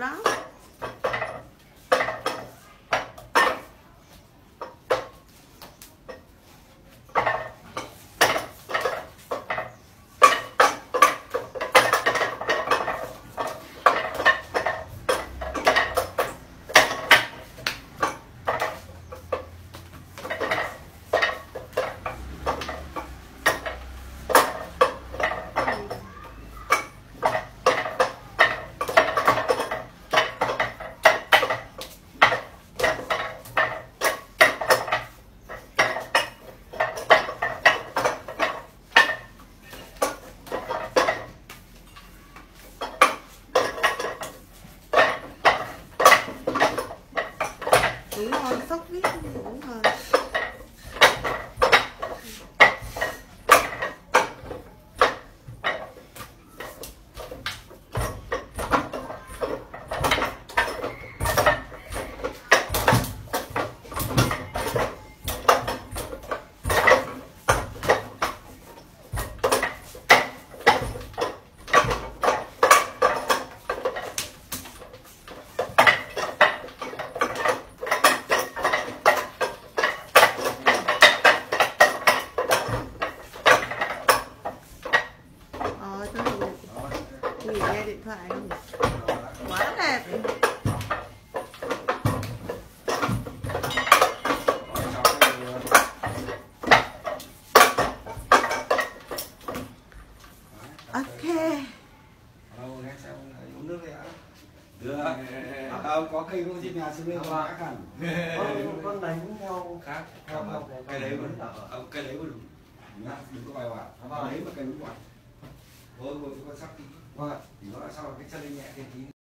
lắm. Ngủ ngon, sốc viết ngủ ngon. Nghỉ nghe điện thoại không? Quá đẹp. Ok. Uống nước đi ạ. Được. Có cây có gì nhà xuống lên có khác hẳn. Con đánh theo khác. Cái đấy vẫn cái đấy vẫn đúng. Nhá, đừng có bài hoài. Đấy mà cái đúng hoài. Thôi con sắp tí. Thì nó lại sau cái chân nhẹ thêm tí.